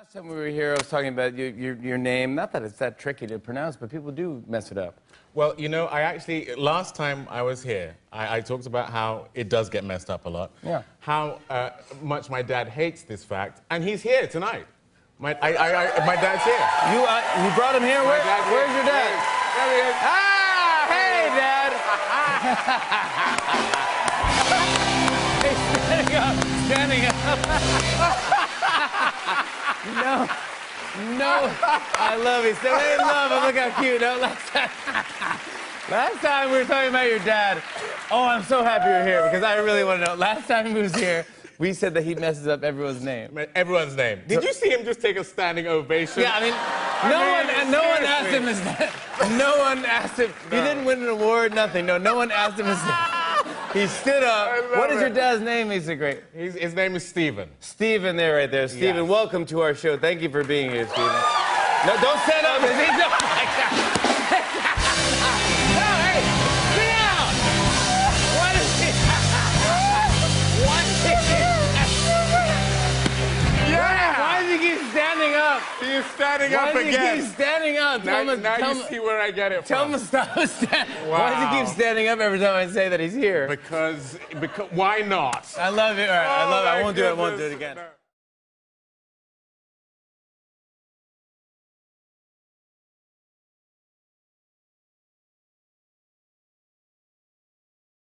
Last time we were here, I was talking about your name. Not that it's that tricky to pronounce, but people do mess it up. Well, you know, last time I was here, I talked about how it does get messed up a lot. Yeah. How much my dad hates this fact, and he's here tonight. My dad's here. You brought him here? Where's your dad? There he is. Ah! Hey, Dad! He's standing up. No, I love it. So they love him. Look how cute. No, last time we were talking about your dad. Oh, I'm so happy you're here because I really want to know. Last time he was here, we said that he messes up everyone's name. Everyone's name. Did you see him just take a standing ovation? Yeah, I mean, no one asked him his name. No one asked him. No. He didn't win an award, nothing. No one asked him his name. He stood up. What is your dad's name? He's a great. His name is Stephen. Stephen, there, right there. Stephen, yes. Welcome to our show. Thank you for being here, Stephen. No, don't stand up. He's up like that. No, hey, sit down. What is he? Yeah. Why does he keep standing up? He is standing up again. Why does he keep standing up? Now you see where I get it from. Tell him to stop standing. Wow. Why does he keep standing up every time I say that he's here? Because why not? I love it. All right, I love it. I won't do it. I won't do it again.